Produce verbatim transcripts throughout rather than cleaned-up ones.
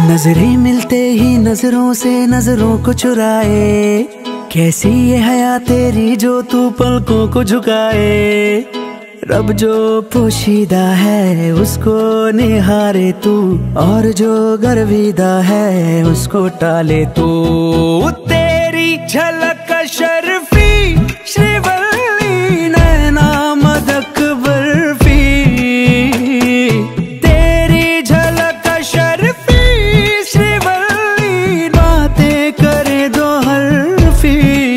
नजरें मिलते ही नजरों से नजरों को चुराए, कैसी ये हया तेरी जो तू पलकों को झुकाए। रब जो पोशीदा है उसको निहारे तू, और जो गर्विदा है उसको टाले तू। तेरी झलक शर्फी श्रीवल्ली नैना मदक बर्फी, तेरी झलक शर्फी श्रीवल्ली बातें करे दो हरफी।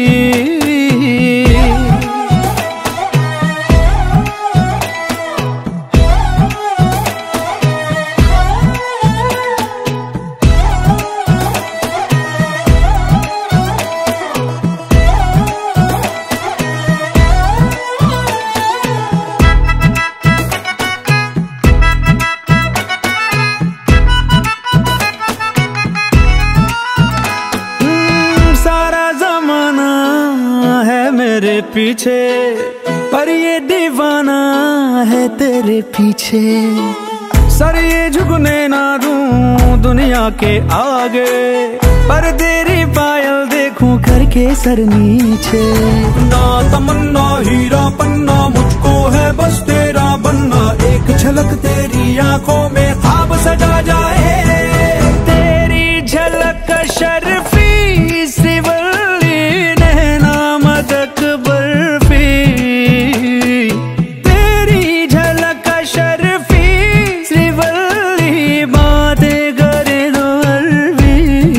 मेरे पीछे पर ये दीवाना है तेरे पीछे, सर ये झुकने ना दूं दुनिया के आगे, पर तेरी पायल देखूं करके सर नीचे। ना तमन्ना हीरा पन्ना मुझको है बस तेरा बनना, एक झलक तेरी आंखों में ख्वाब सजा जाए। तेरी झलक शर्फी श्रीवल्ली नैना मदक बर्फी, तेरी झलक शर्फी श्रीवल्ली बातें करे दो अरबी।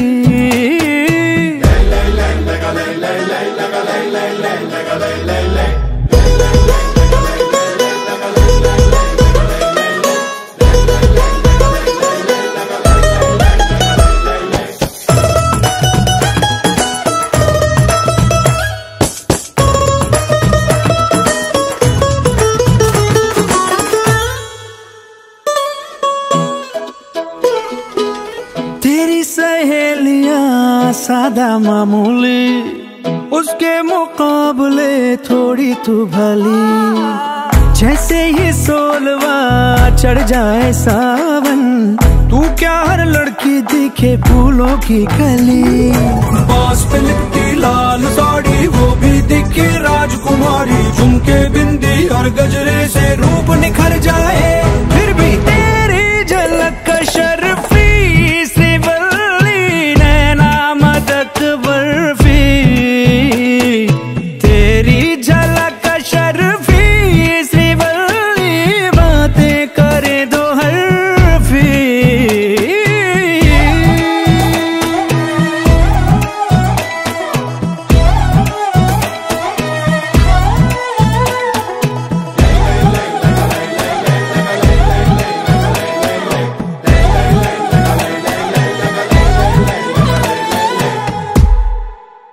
तेरी सहेलियां सादा मामूली, उसके मुकाबले थोड़ी तू भली। जैसे ही सोलवा चढ़ जाए सावन, तू क्या हर लड़की दिखे फूलों की कली। बांस पे लिपटी लाल साड़ी वो भी दिखे राजकुमारी, झुमके बिंदी और गजरे से रूप निखर जाए।